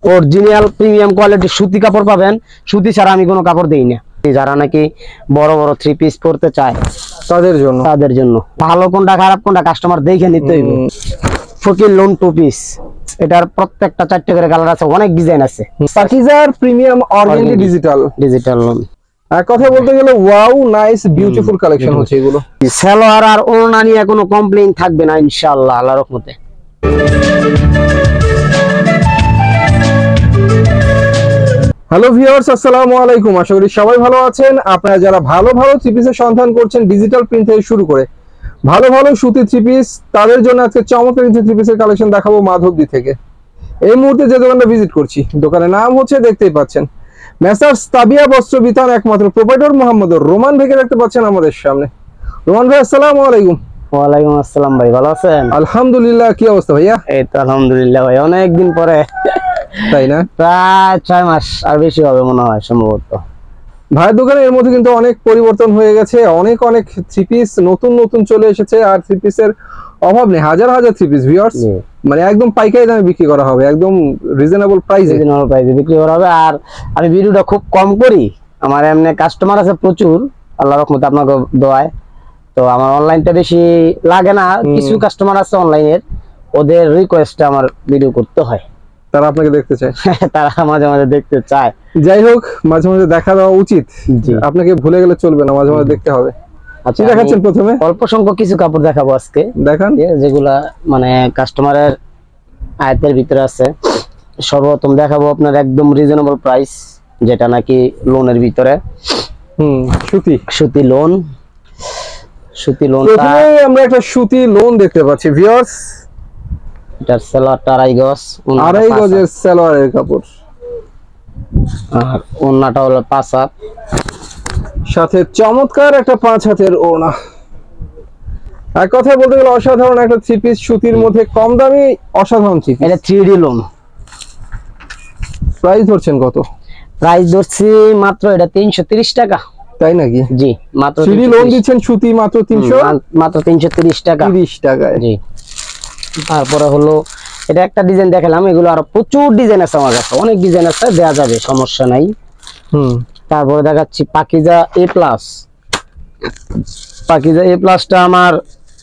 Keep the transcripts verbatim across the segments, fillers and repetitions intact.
Original premium কোয়ালিটির সুতি কাপড় পাবেন। সুতি ছাড়া আমি কোনো কাপড় দেই না। যারা নাকি বড় বড় থ্রি পিস পরতে চায় তাদের জন্য তাদের জন্য ভালো কোনটা খারাপ কোনটা কাস্টমার দেখে নিতে হইব। ফকির লোন টু পিস, এটার প্রত্যেকটা চারটে করে কালার আছে, অনেক ডিজাইন আছে। পাকিজার premium organdy digital digital lawn, এক কথা বলতে গেলে ওয়াও নাইস বিউটিফুল কালেকশন হচ্ছে এগুলো। সালোয়ার আর ওড়না নিয়ে কোনো কমপ্লেইন থাকবে না ইনশাআল্লাহ আল্লাহর রহমতে। হ্যালো ভিউয়ার্স, আসসালামু আলাইকুম। আশা করি সবাই ভালো আছেন। আপনারা যারা ভালো ভালো থ্রি পিসের সন্ধান করছেন ডিজিটাল প্রিন্ট থেকে শুরু করে ভালো ভালো সুতি থ্রি পিস, তাদের জন্য আজকে চমৎকার কিছু থ্রি পিসের কালেকশন দেখাবো মাধবদী থেকে। এই মুহূর্তে যে দোকানটা ভিজিট করছি, দোকানের নাম হচ্ছে দেখতেই পাচ্ছেন মেসার্স তাবিয়া বস্ত্র বিতান, একমাত্র প্রোপাইটর মোহাম্মদ রোমান ভাইকে দেখতে পাচ্ছেন আমাদের সামনে। রোমান ভাই আসসালামু আলাইকুম। ওয়ালাইকুম আসসালাম ভাই, ভালো আছেন? আলহামদুলিল্লাহ, কি অবস্থা ভাইয়া? এই তো আলহামদুলিল্লাহ ভাই, অনেকদিন পরে, তাই না? প্রায় ছয় মাস আর বেশি হবে মনে হয় সম্ভবত। ভাইয়ের দোকানে এর মধ্যে কিন্তু অনেক পরিবর্তন হয়ে গেছে, অনেক অনেক থ্রি পিস নতুন নতুন চলে এসেছে। আর থ্রি পিসের অভাব নেই, হাজার হাজার থ্রি পিস ভিউয়ার্স, মানে একদম পাইকারি দামে বিক্রি করা হবে, একদম রিজনেবল প্রাইসে রিজনেবল প্রাইসে বিক্রি করা হবে। আর আমি ভিডিওটা খুব কম করি, আমার এমনি কাস্টমার আছে প্রচুর আল্লাহর রহমতে, আপনাকে দোয়ায়। তো আমার অনলাইনটা বেশি লাগে না, কিছু কাস্টমার আছে অনলাইনের, ওদের রিকোয়েস্টে আমার ভিডিও করতে হয়, তারা আপনাকে দেখতে চায়, তারা মাঝে মাঝে দেখতে চায়। যাই হোক, মাঝে মাঝে দেখা দেওয়া উচিত, আপনাকে ভুলে গেলে চলবে না, মাঝে মাঝে দেখতে হবে। আচ্ছা, দেখাচ্ছেন প্রথমে অল্প সংখ্যক কিছু কাপড় দেখাবো আজকে, দেখান যেগুলা মানে কাস্টমারের আয়তের ভিতরে আছে। সর্বপ্রথম দেখাবো আপনার একদম রিজনেবল প্রাইস, যেটা নাকি লোনের ভিতরে। হুম, সুতি সুতি লোন, সুতি লোন। প্রথমে আমরা একটা সুতি লোন দেখতে পাচ্ছি ভিউয়ার্স। এটার সালোয়ারটা আড়াই গজ, আড়াই গজের সালোয়ারের কাপড়, আর ওড়নাটা হলো পাঁচ হাত, সাথে চমৎকার একটা পাঁচ হাতের ওড়না। এক কথায় বলতে গেলে অসাধারণ একটা থ্রি পিস, সুতির মধ্যে কম দামি অসাধারণ থ্রি পিস। এটা থ্রি ডি লোন। প্রাইস ধরছেন কত? প্রাইস ধরছি মাত্র এটা তিনশো তিরিশ টাকা। তাই নাকি? জি, মাত্র থ্রি ডি লোন দিচ্ছেন সুতি মাত্র তিনশো, মাত্র তিনশো তিরিশ টাকা, তিরিশ টাকায়। জি। তারপরে হলো এটা একটা ডিজাইন দেখালাম, এগুলো আরো প্রচুর ডিজাইন আছে আমার কাছে, অনেক ডিজাইন আছে, দেয়া যাবে, সমস্যা নাই। হুম, তারপরে দেখাচ্ছি Pakiza A plus. Pakiza A প্লাসটা আমার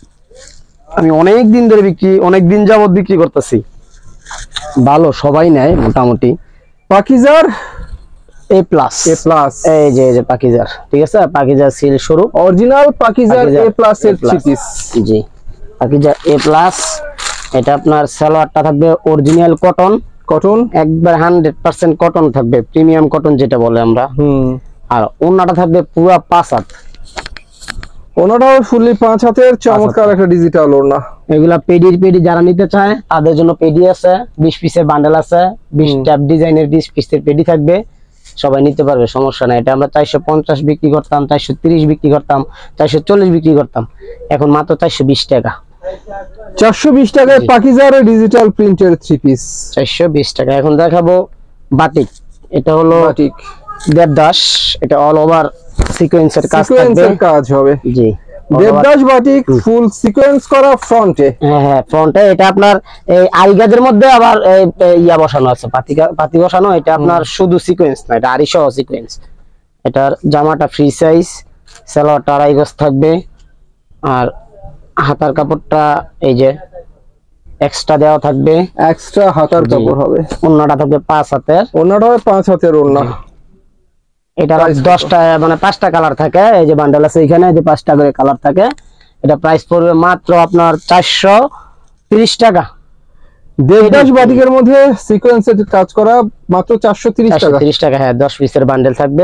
আমি অনেক দিন ধরে বিক্রি, অনেক দিন যাবত বিক্রি করতেছি, ভালো সবাই নেয় মোটামুটি। পাকিজার এ প্লাস, এ প্লাস, এই যে এই যে পাকিজার, ঠিক আছে, পাকিজার সিল শুরু, অরিজিনাল পাকিজার এ প্লাস এর থ্রি পিস। জি, পাকিজা এ প্লাস। এটা আপনার সালোয়ারটা থাকবে অরিজিনাল কটন, কটন একবার হান্ড্রেড পার্সেন্ট কটন থাকবে, প্রিমিয়াম কটন যেটা বলে আমরা। হুম, আর ওড়নাটা থাকবে পুরো পাঁচ হাত, ওড়নাটাও ফুললি পাঁচ হাতের, চমৎকার একটা ডিজিটাল ওড়না। এগুলা পেডির পেডি যারা নিতে চায় তাদের জন্য পেডি আছে, বিশ পিসের বান্ডেল আছে, বিশ ট্যাপ ডিজাইনের বিশ পিসের পেডি থাকবে, সবাই নিতে পারবে, সমস্যা নাই। এটা আমরা চারশো পঞ্চাশ বিক্রি করতাম, চারশো তিরিশ বিক্রি করতাম, চারশো চল্লিশ বিক্রি করতাম, এখন মাত্র চারশো বিশ টাকা। চারশো বিশ টাকায় পাকিজার ডিজিটাল প্রিন্টের থ্রি পিস, চারশো বিশ টাকা। এখন দেখাবো বাটিক। এটা হলো বাটিক দেবদাস, এটা অল ওভার সিকোয়েন্সের কাজ থাকবে, সিকোয়েন্সের কাজ হবে। জি, দেবদাস বাটিক ফুল সিকোয়েন্স করা ফ্রন্টে। হ্যাঁ হ্যাঁ, ফ্রন্টে। এটা আপনার এই আরি গাজের মধ্যে আবার ইয়া বসানো আছে, পাতি পাতি বসানো। এটা আপনার শুধু সিকোয়েন্স না, এটা আরি সহ সিকোয়েন্স। এটার জামাটা ফ্রি সাইজ, সালোয়ারটা আড়াই গজ থাকবে, আর হাতার কাপড়টা এই যে এক্সট্রা দেওয়া থাকবে, এক্সট্রা হাতার কাপড় হবে। ওড়নাটা থাকবে পাঁচ হাতের, ওড়নাটা হবে পাঁচ হাতের ওড়না। এটা দশটা মানে পাঁচটা কালার থাকে, এই যে বান্ডেল আছে এখানে, যে পাঁচটা করে কালার থাকে। এটা প্রাইস পড়বে মাত্র আপনার চারশো তিরিশ টাকা। দেবদাস বাটিকের মধ্যে সিকোয়েন্সের কাজ করা, মাত্র চারশো তিরিশ টাকা। তিরিশ টাকা, হ্যাঁ, দশ পিসের বান্ডেল থাকবে।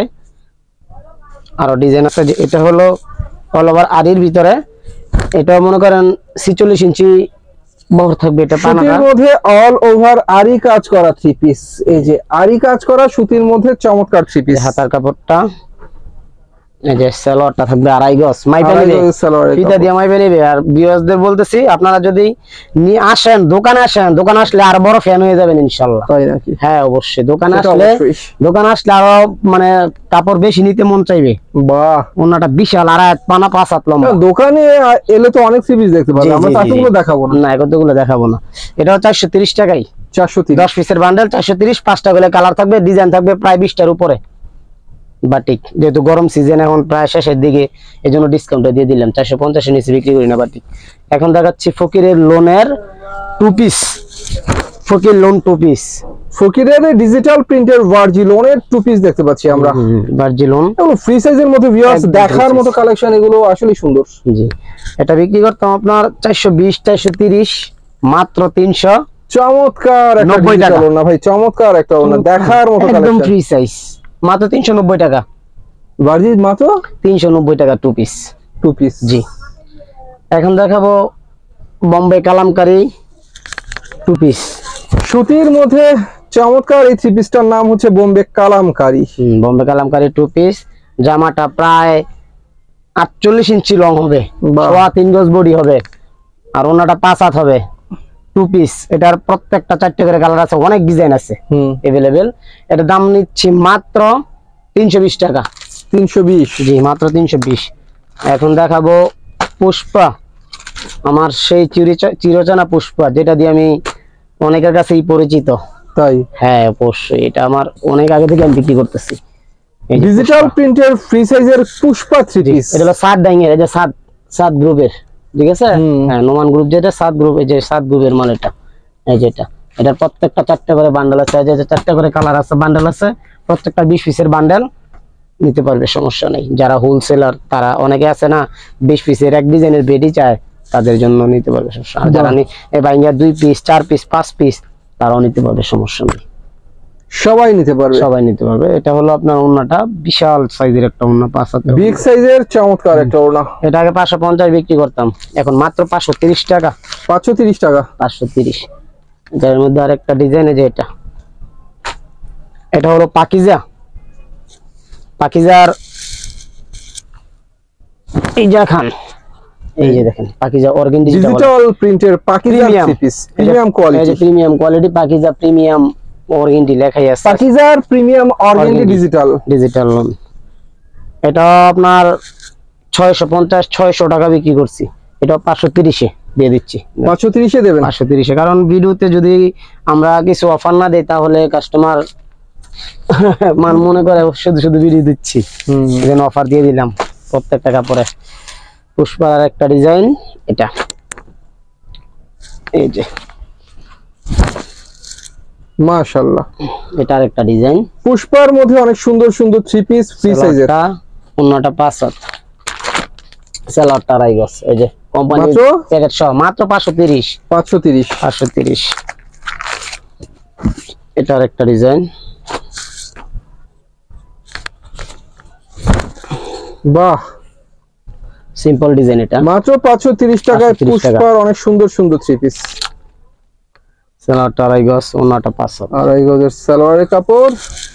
আরো ডিজাইন আছে, এটা হলো অল ওভার আরির ভিতরে, এটা মনে করেন ছিচল্লিশ ইঞ্চি বহর থাকবে। এটা সুতির মধ্যে অল ওভার আরি কাজ করা থ্রি পিস, এই যে আরি কাজ করা সুতির মধ্যে চমৎকার থ্রি পিস। হাতার কাপড়টা এই যে সালোয়ারটা থাকবে আড়াই গজ, মাইপে নেবে, ফিতা দিয়ে মাইপে নেবে। আর ভিউয়ার্সদের বলতেছি, আপনারা যদি নিয়ে আসেন, দোকানে আসেন, দোকানে আসলে আর বড় ফ্যান হয়ে যাবেন ইনশাআল্লাহ। তাই নাকি? হ্যাঁ অবশ্যই, দোকানে আসলে দোকানে আসলে আরো মানে কাপড় বেশি নিতে মন চাইবে। বাহ, ওনাটা বিশাল, আড়াই হাত পানা, পাঁচ হাত লম্বা। দোকানে এলে তো অনেক থ্রি পিস দেখতে পাবেন, আমরা এতগুলো দেখাবো না। না, এতগুলো দেখাবো না। এটা চারশো তিরিশ টাকাই, চারশো তিরিশ দশ পিসের বান্ডেল চারশো তিরিশ, পাঁচটা করে কালার থাকবে, ডিজাইন থাকবে প্রায় বিশটার উপরে। বাটিক যেহেতু গরম সিজন এখন প্রায় শেষের দিকে, এই জন্য ডিসকাউন্টে দিয়ে দিলাম, চারশো পঞ্চাশের নিচে বিক্রি করি না বাটিক। এখন দেখাচ্ছি ফকিরের লোনের two piece, Fakir lawn two piece, ফকিরের ডিজিটাল প্রিন্টের ভার্জি লোনের টু পিস দেখতে পাচ্ছি আমরা, ভার্জি লোন এগুলো ফ্রি সাইজের মধ্যে ভিউয়ার্স একদম দেখার free মতো size। কালেকশন, এগুলো আসলে সুন্দর। জি এটা বিক্রি করতাম আপনার চারশো বিশ চারশো তিরিশ, মাত্র তিনশো চমৎকার একটা নব্বই টাকা। ডিজিটাল ওড়না ভাই, চমৎকার একটা ওড়না, দেখার মতো একদম কালেকশন। ফ্রি সাইজ, মাত্র তিনশো নব্বই টাকা, ভার্জি মাত্র তিনশো নব্বই টাকা টু পিস। Two piece. জি এখন দেখাবো বোম্বে কালামকারী টু পিস। সুতির মধ্যে চমৎকার এই থ্রি পিসটার নাম হচ্ছে বোম্বে কালামকারী। বোম্বে কালামকারী টু পিস, জামাটা প্রায় আটচল্লিশ ইঞ্চি লং হবে, বাহ। সোয়া তিন গজ বডি হবে, আর ওনাটা পাঁচ হাত হবে। টু পিস, এটার প্রত্যেকটা চারটে করে কালার আছে, অনেক ডিজাইন আছে হুম, এভেলেবেল। এটার দাম নিচ্ছি মাত্র তিনশো বিশ টাকা। তিনশো বিশ। জি মাত্র তিনশো বিশ। এখন দেখাবো পুষ্পা, আমার সেই চির- চিরচেনা পুষ্পা, যেটা দিয়ে আমি অনেকের কাছেই পরিচিত। তাই হ্যাঁ অবশ্যই, এটা আমার অনেক আগে থেকে আমি বিক্রি করতেছি। এই যে ডিজিটাল পুষ্পা। প্রিন্টের ফ্রি সাইজের পুষ্পা থ্রি পিস। এটা হলো সাত ডাইং এর, এই যে সাত সাত গ্রুপের, ঠিক আছে। হুম। হ্যাঁ নোমান গ্রুপ যেটা, সাত গ্রুপ, এই যে সাত গ্রুপের মাল এটা। এই যেটা এটার প্রত্যেকটা চারটা করে বান্ডেল আছে, এই যে চারটা করে কালার আছে, বান্ডেল আছে, প্রত্যেকটা বিশ পিসের বান্ডেল নিতে পারবে, সমস্যা নেই। যারা হোলসেলার তারা অনেকে আছে না, বিশ পিসের এক ডিজাইনের বেডি চায়, তাদের জন্য নিতে পারবে সমস্যা। আর যারা নি- এই বাইঙ্গা দুই পিস চার পিস পাঁচ পিস, তারাও নিতে পারবে, সমস্যা নেই, সবাই নিতে পারবে। সবাই নিতে পারবে। এটা হলো আপনার ওন্নাটা, বিশাল সাইজের একটা ওন্না, পাঁচ হাতের ওড়না। বিগ সাইজের চমৎকার একটা ওড়না, এটা আগে পাঁচশো পঞ্চাশ বিক্রি করতাম, এখন মাত্র পাঁচশো তিরিশ টাকা। পাঁচশো তিরিশ টাকা। পাঁচশো তিরিশ। যার মধ্যে আরেকটা ডিজাইন, যে এটা এটা হলো পাকিজা, পাকিজার এই যে খান, এই যে দেখেন পাকিজা অর্গেন্ডি, ডিজিটাল প্রিন্টের Pakiza premium three piece, premium quality. Premium quality Pakiza premium organdy লেখাই আছে, পাকিজার premium organdy Organdy। Digital. Digital lawn. এটা আপনার ছয়শো পঞ্চাশ ছয়শো টাকা বিক্রি করছি, এটা পাঁচশো তিরিশে দিয়ে দিচ্ছি। পাঁচশো তিরিশে দেবেন। পাঁচশো তিরিশে, কারণ ভিডিওতে যদি আমরা কিছু অফার না দেই তাহলে কাস্টমার মান মনে করে শুধু শুধু ভিডিও দিচ্ছি, হুম, এজন্য অফার দিয়ে দিলাম প্রত্যেকটা কাপড়ে। পুষ্পার একটা ডিজাইন এটা, এই যে মাশাআল্লাহ। এটা আরেকটা ডিজাইন, পুষ্পার মধ্যে অনেক সুন্দর সুন্দর থ্রি পিস ফ্রি সাইজের। অন্যটা পাঁচ হাত, সেলারটা আড়াই গজ, এই যে কোম্পানি মাত্র? প্যাকেট সহ মাত্র পাঁচশো তিরিশ। পাঁচশো তিরিশ। পাঁচশো তিরিশ। এটা আরেকটা ডিজাইন, বাহ, সিম্পল ডিজাইন, এটা মাত্র পাঁচশো তিরিশ টাকায় পাঁচশো তিরিশ টাকা। পুষ্পার অনেক সুন্দর সুন্দর থ্রি পিস। সেলারটা আড়াই গজ, অন্যটা পাঁচ হাত। আড়াই গজের সালোয়ারের কাপড়,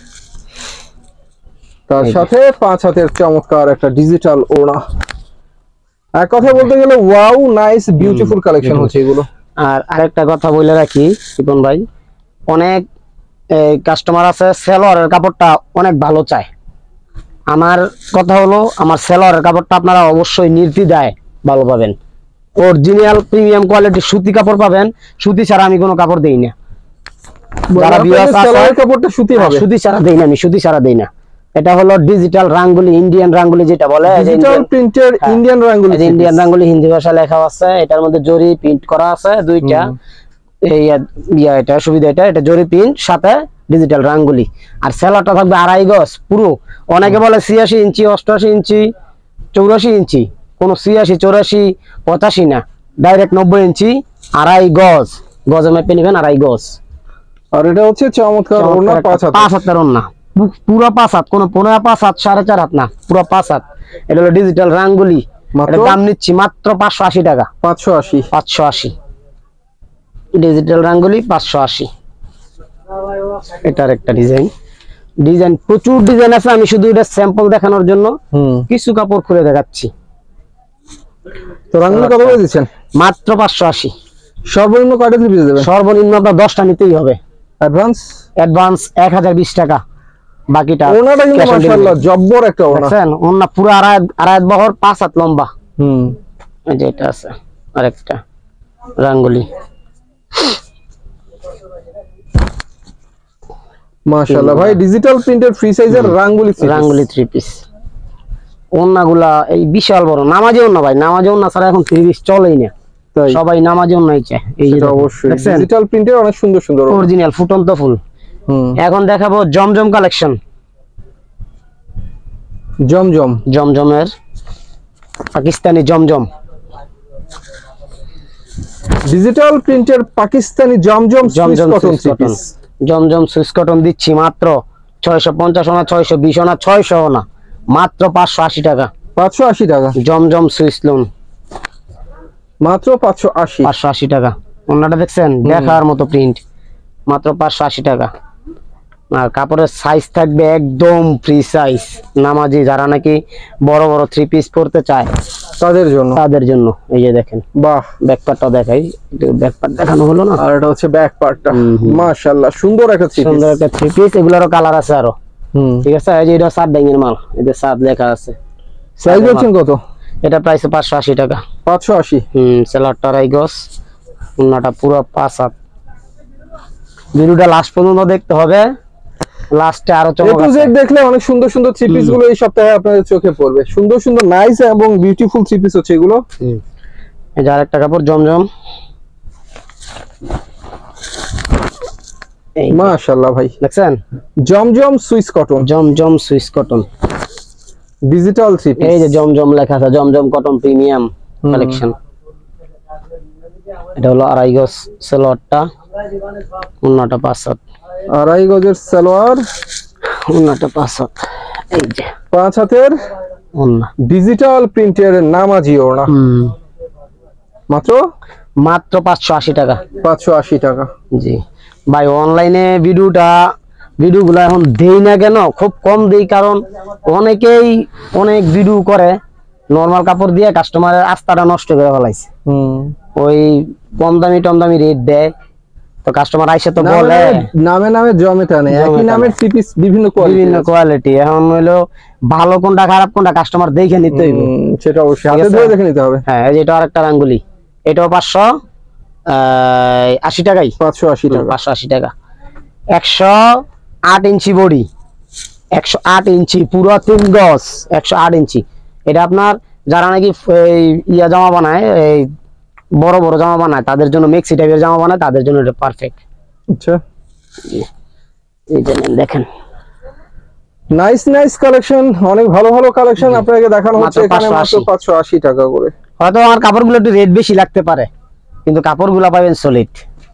তার এই যে। সাথে পাঁচ হাতের চমৎকার একটা ডিজিটাল ওড়না। এক কথা বলতে গেলে ওয়াও, নাইস, বিউটিফুল কালেকশন হচ্ছে এগুলো। আর আরেকটা কথা বলে রাখি রিপন ভাই, অনেক কাস্টমার আছে সেলরের কাপড়টা অনেক ভালো চায়। আমার কথা হলো, আমার সেলরের কাপড়টা আপনারা অবশ্যই নির্দ্বিধায় ভালো পাবেন, অরিজিনাল প্রিমিয়াম কোয়ালিটির সুতি কাপড় পাবেন। সুতি ছাড়া আমি কোনো কাপড় দেই না। যারা viewers আছে- সালোয়ারের কাপড়টা সুতি হবে। সুতি ছাড়া দেই না, আমি সুতি ছাড়া দেই না। এটা হলো ডিজিটাল রাঙ্গুলি, ইন্ডিয়ান রাঙ্গুলি যেটা বলে, ডিজিটাল প্রিন্টের হ্যাঁ। ইন্ডিয়ান রাঙ্গুলি। ইন্ডিয়ান রাঙ্গুলি হিন্দি ভাষা লেখা আছে, এটার মধ্যে জরি প্রিন্ট করা আছে দুইটা। এই ইয়া এটা সুবিধা, এটা এটা জরি প্রিন্ট সাথে ডিজিটাল রাঙ্গুলি। আর সেলারটা থাকবে আড়াই গজ পুরো। অনেকে বলে ছিয়াশি ইঞ্চি অষ্টআশি ইঞ্চি চৌরাশি ইঞ্চি, কোন ছিয়াশি চৌরাশি পঁচাশি না, ডাইরেক্ট নব্বই ইঞ্চি আড়াই গজ, গজে মেপে নিবেন আড়াই গজ। আর এটা হচ্ছে চমৎকার ওড়না, পাঁচ হাত। পাঁচ হাতের ওড়না, পুরো পাঁচ হাত, কোনো পনেরো পাঁচ হাত সাড়ে চার হাত না, পুরো পাঁচ হাত। এটা হলো ডিজিটাল রাঙ্গুলি, মাত্র? এটার দাম নিচ্ছি মাত্র পাঁচশো আশি টাকা। পাঁচশো আশি। পাঁচশো আশি ডিজিটাল রাঙ্গুলি, পাঁচশো আশি। এটার একটা ডিজাইন, ডিজাইন প্রচুর ডিজাইন আছে, আমি শুধু এটা স্যাম্পল দেখানোর জন্য হুম, কিছু কাপড় খুলে দেখাচ্ছি। তো রাঙ্গুলি কত করে দিচ্ছেন? মাত্র পাঁচশো আশি। সর্বনিম্ন কয়টা থ্রি পিস দেবেন? সর্বনিম্ন আপনার দশটা নিতেই হবে, অ্যাডভান্স? অ্যাডভান্স এক হাজার বিশ টাকা, বাকিটা ওড়নাটা কিন্তু cash on মাশাআল্লাহ delivery। জব্বর একটা ওড়না। দেখছেন ওন্না পুরো আড়াই আড়াই বহর, পাঁচ হাত লম্বা। হুম, এই যে এটা আছে আরেকটা রাঙ্গুলি, মাশাআল্লাহ ভাই, ডিজিটাল প্রিন্টের ফ্রি সাইজের রাঙ্গুলি three piece। Rangoli three piece. ওন্নাগুলা এই বিশাল বড়, নামাজি ওন্না ভাই, নামাজি ওন্না ছাড়া এখন থ্রি পিস চলেই না, তাই সবাই নামাজি ওন্নাই চায়। এই যে এটা অবশ্যই ডিজিটাল প্রিন্টের অনেক সুন্দর সুন্দর অরিজিনাল ফুটন্ত ফুল। হুম, এখন দেখাবো জমজম কালেকশন। জমজম জমজমের পাকিস্তানি জমজম, ডিজিটাল প্রিন্টের Pakistani Zamzam Swiss Zamzam cotton Swiss three cotton, piece. Zamzam Swiss cotton দিচ্ছি মাত্র ছয়শো পঞ্চাশ ওনা, ছয়শো বিশ ওনা, ছয়শো ওনা, মাত্র পাঁচশো আশি টাকা। পাঁচশো আশি টাকা জমজম সুইস লোন মাত্র পাঁচশো আশি। পাঁচশো আশি টাকা। ওনাটা দেখছেন দেখার মতো প্রিন্ট, মাত্র পাঁচশো আশি টাকা। আর কাপড়ের সাইজ থাকবে একদম ফ্রি সাইজ, নামাজি যারা নাকি বড় বড় থ্রি পিস পরতে চায় তাদের জন্য, তাদের জন্য। এই যে দেখেন বাহ, ব্যাক পার্টটা দেখাই, ব্যাক পার্ট দেখানো হলো না, আর এটা হচ্ছে ব্যাক পার্টটা। হুম, হুম। মাশাআল্লাহ সুন্দর একটা থ্রি পিস, সুন্দর একটা থ্রি পিস। এগুলোরও কালার আছে আরো, হুম। ঠিক আছে। এই যে এটা সাত ডাইঙের মাল, এদের সাত লেখা আছে। সাইজ হচ্ছেন কত? এটা প্রাইস পাঁচশো আশি টাকা। পাঁচশো আশি। হুম, সেলারটা আড়াই গজ, ওন্নাটা পুরো পাঁচ হাত। ভিডিওটা লাস্ট পর্যন্ত দেখতে হবে, লাস্টে আরো এ চমক টু আছে। জেড দেখলে অনেক সুন্দর সুন্দর থ্রি পিস গুলো এই সপ্তাহে আপনাদের চোখে পড়বে। সুন্দর সুন্দর নাইস এবং বিউটিফুল থ্রি পিস হচ্ছে এগুলো। হুম, এই যে আরেকটা কাপড় জমজম, এই মাশাআল্লাহ ভাই, দেখছেন Zamzam Swiss cotton Zamzam Swiss cotton, digital three piece. এই যে জমজম লেখা আছে, জমজম কটন প্রিমিয়াম হুম। কালেকশন। এটা হলো আড়াই গজ সেলোয়ারটা, ওন্নাটা পাঁচ হাত, আড়াই গজের সালোয়ার, ওন্নাটা পাঁচ হাত। এই যে পাঁচ হাতের ওন্না, ডিজিটাল প্রিন্টের নামাজি ওড়না, হুম, মাত্র মাত্র পাঁচশো আশি টাকা। পাঁচশো আশি টাকা। জি ভাই, অনলাইনে ভিডিওটা ভিডিওগুলো এখন দেই না কেন, খুব কম দেই, কারণ অনেকেই অনেক ভিডিও করে নরমাল কাপড় দিয়ে কাস্টমারের আস্থাটা নষ্ট করে ফেলাইছে। হুম, ওই কম দামি টম দামি রেট দেয়, তো কাস্টমার আইসে তো নামে বলে নামে- নামে নামে জমে টানে, জমে একই টানে। নামের থ্রি পিস বিভিন্ন বিভিন্ন কোয়ালিটি। কোয়ালিটি। এখন হইলো ভালো কোনটা খারাপ কোনটা কাস্টমার দেখে নিতে হইব। সেটা অবশ্যই ঠিক হাতে আছে। ধরে দেখে নিতে হবে। হ্যাঁ, এই যে এটা আরেকটা রাঙ্গুলি, এটাও পাঁচশো আশি টাকাই, পাঁচশো আশি টাকা। পাঁচশো আশি টাকা। একশো আট ইঞ্চি বডি, একশো আট ইঞ্চি পুরো তিন গজ, একশো আট ইঞ্চি। এটা আপনার যারা নাকি এই ইয়া জামা বানায়, এই বড় বড় জামা বানায়, তাদের জন্য, মেক্সি টাইপের জামা বানায়, তাদের জন্য এটা পারফেক্ট। আচ্ছা, এই যে নেন, দেখেন নাইস নাইস কালেকশন, অনেক ভালো ভালো কালেকশন আপনাকে দেখানো মাত্র হচ্ছে এখানে মাত্র পাঁচশো আশি। পাঁচশো আশি টাকা করে। হয়তো আমার কাপড়গুলো একটু রেট বেশি লাগতে পারে, কিন্তু কাপড়গুলো পাবেন সলিড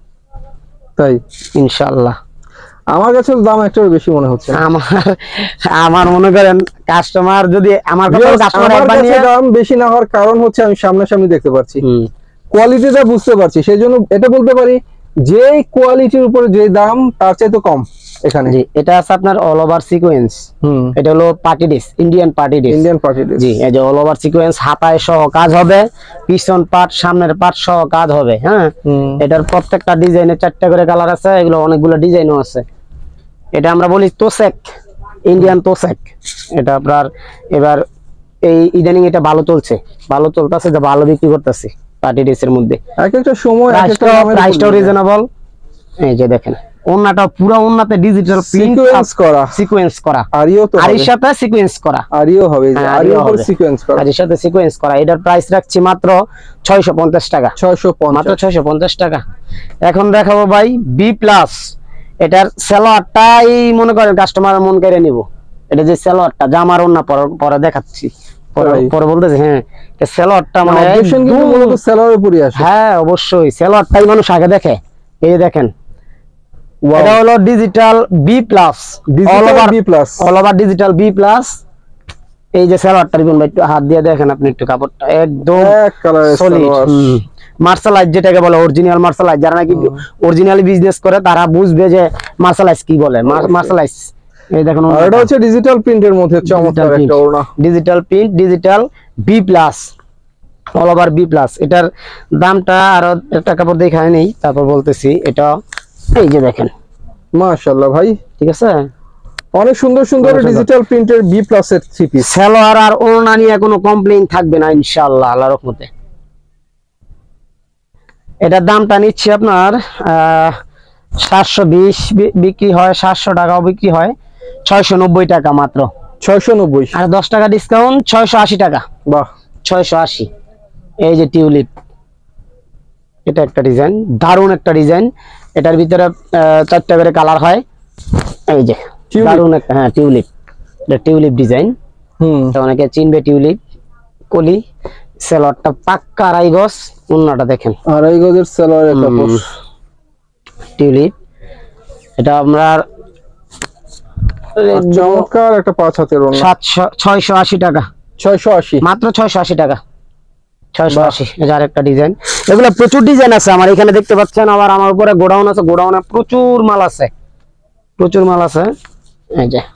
তাই ইনশাআল্লাহ। আমার কাছে দাম একটু বেশি মনে হচ্ছে। আমার আমার মনে করেন কাস্টমার যদি আমার Viewers, কাস্টমার আমার একবার কাছে নিয়ে, দাম বেশি না হওয়ার কারণ হচ্ছে আমি সামনাসামনি দেখতে পাচ্ছি, হুম, কোয়ালিটিটা বুঝতে পারছি, সেই জন্য এটা বলতে পারি যে কোয়ালিটির উপরে যে দাম তার চাইতে কম এখানে। জি, এটা আছে আপনার অল ওভার সিকোয়েন্স। হুম, এটা হলো party dress, Indian party dress. Indian party dress. জি, এই যে অল ওভার সিকোয়েন্স, হাতায় সহ কাজ হবে, পিছন পাট সামনের পাট সহ কাজ হবে। হ্যাঁ, হুম, এটার প্রত্যেকটা ডিজাইনে চারটা করে কালার আছে, এগুলো অনেকগুলো ডিজাইনও আছে। এটা আমরা বলি তোসেক, ইন্ডিয়ান তোসেক। এটা আপনার এবার এই ইদানিং এটা ভালো চলছে, ভালো চলতেছে, যে ভালো বিক্রি করতেছে পার্টি ড্রেসের মধ্যে। এক একটা সময় এক একটা দামের প্রাইসটাও উপর রিজনেবল। এই যে দেখেন ওন্নাটা পুরো ওন্নাতে ডিজিটাল প্রিন্ট সিকোয়েন্স করা, সিকোয়েন্স করা, আরিও তো আর এর হবে, সাথে সিকোয়েন্স করা, আরিও হবে, হ্যাঁ, আরিও আরিও উপর হবে। সিকোয়েন্স করা। আর এর সাথে সিকোয়েন্স করা। এটার প্রাইস রাখছি মাত্র ছয়শো পঞ্চাশ টাকা, ছয়শো মাত্র পঞ্চাশ। ছয়শো পঞ্চাশ টাকা। এখন দেখাবো ভাই বি প্লাস, এটার সালোয়ারটাই মনে করেন কাস্টমার মন কেড়ে নিব। এটা যে সালোয়ারটা, জামার ওন্না পরে পরে দেখাচ্ছি, পরে তাই? পরে বলতেছি। হ্যাঁ, এটা সালোয়ারটা মানে অবজেকশন কিন্তু একদম- মূলত সেলারের উপরই আসে। হ্যাঁ অবশ্যই, সালোয়ারটাই মানুষ আগে দেখে। এই যে দেখেন, Wow, এটা হলো digital B plus, all digital over B plus. All over digital B plus. এই যে সালোয়ারটা রিবন ভাই, একটু হাত দিয়ে দেখেন আপনি একটু, কাপড়টা একদম এক কালারের সলিড। সালোয়ার। মার্শালাইজ যেটাকে বলে, অরিজিনাল মার্শালাইজ, যারা নাকি অরিজিনালি বিজনেস করে তারা বুঝবে যে মার্শালাইজ কি বলে। মার্শালাইজ এই দেখুন, আর এটা হচ্ছে ডিজিটাল প্রিন্টের মধ্যে চমৎকার একটা ওড়না। Digital print, digital B plus, all over B plus. এটার দামটা আরো একটা কাপড় দেখায় নেই, তারপর বলতেছি। এটা এই যে দেখেন, মাশাআল্লাহ ভাই, ঠিক আছে, অনেক সুন্দর সুন্দর অনেক সুন্দর। ডিজিটাল প্রিন্টের বি প্লাস এর থ্রি পিস। সালোয়ার আর ওড়না নিয়ে কোনো কমপ্লেইন থাকবে না ইনশাআল্লাহ, আল্লাহর রহমতে। এটার দামটা নিচ্ছি আপনার আহ সাতশো বিশ বিক্রি হয়, সাতশো টাকাও বিক্রি হয়, ছয়শো নব্বই টাকা মাত্র। ছয়শো নব্বই আর দশ টাকা ডিসকাউন্ট, ছয়শো আশি টাকা। বাহ, ছয়শো আশি। এই যে টিউলিপ, এটা একটা ডিজাইন, দারুণ একটা ডিজাইন। এটার ভিতরে আহ, চারটা করে কালার হয়। এই যে Tulip? দারুণ একটা, হ্যাঁ টিউলিপ, এটা টিউলিপ ডিজাইন। হুম, তো অনেকে চিনবে টিউলিপ। কলি, সেলরটা পাক্কা আড়াই গজ, অন্যটা দেখেন আড়াই গজের সালোয়ারের কাপড়। টিউলিপ। এটা আমরা আর চমৎকার একটা পাঁচ হাতের ওড়না। সাতশো ছয়শো আশি টাকা, ছয়শো আশি মাত্র ছয়শো আশি টাকা। ছয়শো আশি। এই যে আরেকটা ডিজাইন। এগুলো প্রচুর ডিজাইন আছে আমার এখানে, দেখতে পাচ্ছেন। আবার আমার উপরে গোডাউন আছে, গোডাউনে প্রচুর মাল আছে, প্রচুর মাল আছে। এই যে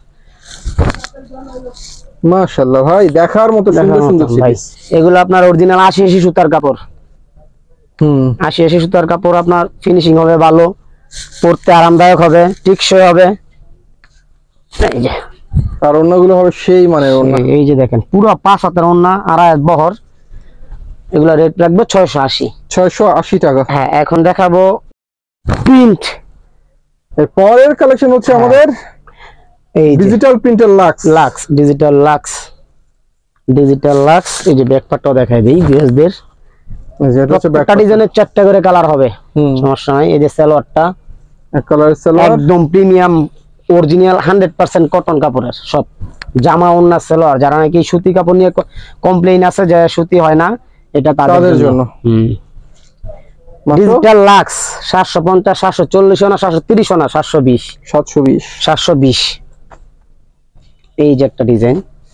মাশাআল্লাহ ভাই, দেখার মতো সুন্দর সুন্দর ভাই, সিরিজ। এগুলো আপনার অরিজিনাল আশি আশি সুতার কাপড়। হুম, আশি আশি সুতার কাপড়, আপনার ফিনিশিং হবে ভালো, পরতে আরামদায়ক হবে, টিকসই হবে। এই যে আর ওড়নাগুলো হবে সেই মানের ওড়না। এই- এই যে দেখেন, পুরো পাঁচ হাতের ওড়না, আড়াই হাত বহর। এগুলো রেট রাখবো ছয়শো আশি। ছয়শো আশি টাকা। হ্যাঁ, এখন দেখাবো প্রিন্ট। এর পরের কালেকশন হচ্ছে আমাদের এই যে ডিজিটাল প্রিন্টের Lux. Lux, digital Lux, digital Lux. এই যে ব্যাকপার্টটাও দেখাই দিই ভিউয়ারদের। যেটা হচ্ছে প্রত্যেকটা ডিজাইনের চারটা করে কালার হবে, হুম, সমস্যা নাই। এই যে সালোয়ারটা এক কালারের সালোয়ার। একদম premium original hundred percent cotton কাপড়ের সব জামা, ওড়না, সালোয়ার। যারা নাকি সুতি কাপড় নিয়ে কমপ্লেইন আছে যে সুতি হয় না, এটা তাদের তাদের জন্য। জন্য। মাত্র ডিজিটাল লাক্স সাতশো পঞ্চাশ, সাতশো চল্লিশ না, সাতশো তিরিশ না, সাতশো বিশ, সাতশো বিশ। সাতশো বিশ। এই যে একটা ডিজাইন,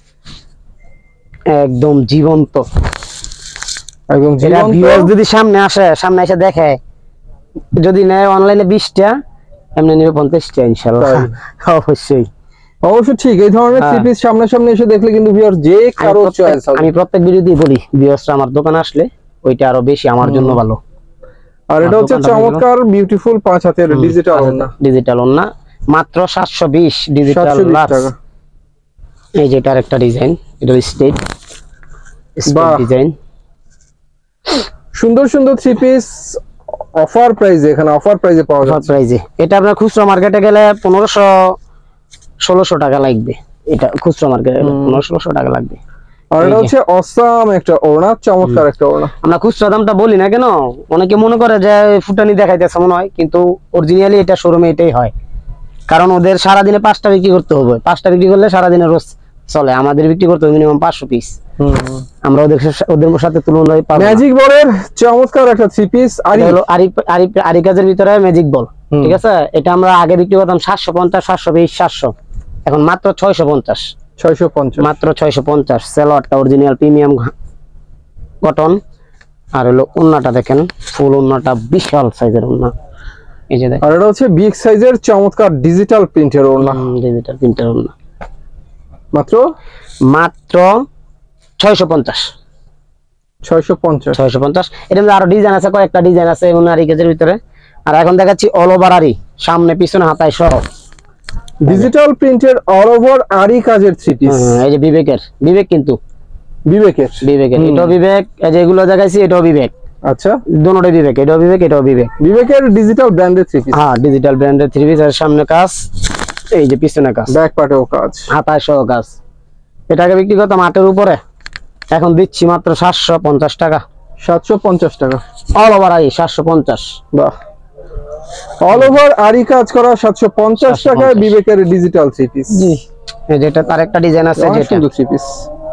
একদম জীবন্ত। একদম এরা জীবন্ত। ভিউয়ার্স যদি সামনে আসে, সামনে এসে দেখে, যদি নেয় অনলাইনে বিশটা, এমনি নিবে পঞ্চাশটা ইনশাআল্লাহ। তাই? অবশ্যই অবশ্য ঠিক, এই ধরনের হ্যাঁ। থ্রি পিস সামনাসামনি এসে দেখলে কিন্তু ভিউয়ার যে আমি কারো প্রত্যেক- চয়েস হবে। আমি প্রত্যেক ভিডিওতেই বলি, ভিউয়ার্সরা আমার দোকানে আসলে ওইটা আরো বেশি আমার জন্য ভালো। আর এটা আমার হচ্ছে দোকানটা চমৎকার বিউটিফুল পাঁচ হাতের ডিজিটাল ওড়না। ডিজিটাল ওড়না, মাত্র সাতশো বিশ। ডিজিটাল সাতশো বিশ লাক্স। টাকা। এই যে এটার একটা ডিজাইন, এটা স্টেট বাহ। ডিজাইন। সুন্দর সুন্দর থ্রি পিস অফার প্রাইসে, এখানে অফার প্রাইসে পাওয়া যাচ্ছে। প্রাইজে এটা আপনার খুচরা মার্কেটে গেলে পনেরোশো ষোলোশো টাকা লাগবে। এটা খুচরা মার্কেটে গেলে পনেরো ষোলোশো টাকা লাগবে। আর এটা এই যে। হচ্ছে অসাম একটা ওড়না, চমৎকার একটা ওড়না। আমরা খুচরা দামটা বলি না কেন, অনেকে মনে করে যে ফুটানি দেখাইতেছে মনে হয়, কিন্তু অরিজিনালি এটা শোরুমে এটাই হয়। কারণ ওদের সারাদিনে পাঁচটা বিক্রি করতে হবে, পাঁচটা বিক্রি করলে সারাদিনে রোজ চলে। আমাদের বিক্রি করতে হবে মিনিমাম পাঁচশো পিস। আমরা ওদের সা- ওদের সাথে তুলনায় পাবো না। ম্যাজিক বলের চমৎকার একটা থ্রি পিস। আর এটা হলো আরি আরি আরি কাজের ভিতরে ম্যাজিক বল, হুম। ঠিক আছে। এটা আমরা আগে বিক্রি করতাম সাতশো পঞ্চাশ, সাতশো বিশ, সাতশো, এখন মাত্র ছয়শো পঞ্চাশ। ছয়শো পঞ্চাশ। মাত্র ছয়শো পঞ্চাশ। সেলোয়ারটা অরিজিনাল প্রিমিয়াম কটন। আর হলো ওন্নাটা দেখেন, ফুল ওন্নাটা বিশাল সাইজের ওন্না। এই যে দেখেন আর এটা হচ্ছে বিগ সাইজের চমৎকার ডিজিটাল প্রিন্টের ওড়না। ডিজিটাল প্রিন্টার ওন্না, মাত্র মাত্র ছয়শো পঞ্চাশ। ছয়শো পঞ্চাশ। ছয়শো পঞ্চাশ। এর মধ্যে আরো ডিজাইন আছে, কয়েকটা ডিজাইন আছে এমন আরি কাজের ভিতরে। আর এখন দেখাচ্ছি অল ওভার আরি, সামনে পিছনে হাতায় সহ। ডিজিটাল প্রিন্টের অল ওভার আরি কাজের থ্রি পিস। হুম, এই যে বিবেকের, বিবেক কিন্তু বিবেকের। বিবেকের, হুম। এটাও বিবেক। এই যে এগুলো দেখাইছি এটাও বিবেক, আচ্ছা, দুটোটাই বিবেক, এটাও বিবেক এটাও বিবেক। বিবেকের ডিজিটাল ব্র্যান্ডের থ্রি পিস। হ্যাঁ, ডিজিটাল ব্র্যান্ডের থ্রি পিস। আর সামনে কাজ, এই যে পিছনে কাজ, ব্যাক পার্টেও কাজ। হাতায় সহ কাজ। এটাকে বিক্রি করতাম আটের উপরে, এখন দিচ্ছি মাত্র সাতশো পঞ্চাশ টাকা। সাতশো পঞ্চাশ টাকা। অল ওভার আই সাতশো পঞ্চাশ। বাহ, অল ওভার আরি কাজ করা সাতশো পঞ্চাশ টাকায় বিবেকের ডিজিটাল থ্রি পিস। জি, এই যেটা তার একটা ডিজাইন আছে, অনেক যেটা সুন্দর থ্রি পিস।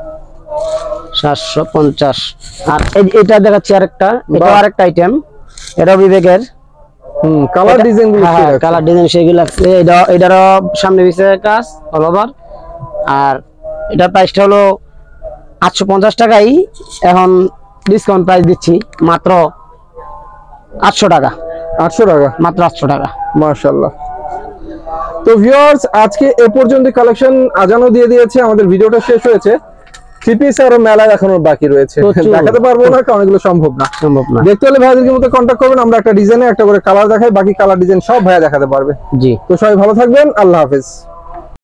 সাতশো পঞ্চাশ। আর এই- এটা দেখাচ্ছি আরেকটা, এটা বাহ। আরেকটা আইটেম, এটাও বিবেকের। হুম, কালার ডিজাইন গুলো সেই রাখছে। কালার ডিজাইন সেগুলো লাগছে। এটা এটারও সামনে পিছে কাজ অল ওভার। আর এটার প্রাইসটা হলো আটশো পঞ্চাশ টাকাই, এখন ডিসকাউন্ট প্রাইস দিচ্ছি মাত্র আটশো টাকা। আটশো টাকা। মাত্র আটশো টাকা। মাশাআল্লাহ। তো ভিউয়ার্স, আজকে এ পর্যন্ত কালেকশন আজানও দিয়ে দিয়েছে, আমাদের ভিডিওটা শেষ হয়েছে। থ্রি পিস আরো মেলা দেখানোর বাকি রয়েছে, প্রচুর। দেখাতে পারবো না কারণ এগুলো সম্ভব না। সম্ভব না। দেখতে হলে ভাইয়াদেরকে মতো কন্ট্যাক্ট করবেন, আমরা একটা ডিজাইনে একটা করে কালার দেখাই, বাকি কালার ডিজাইন সব ভাইয়া দেখাতে পারবে। জি। তো সবাই ভালো থাকবেন, আল্লাহ হাফেজ।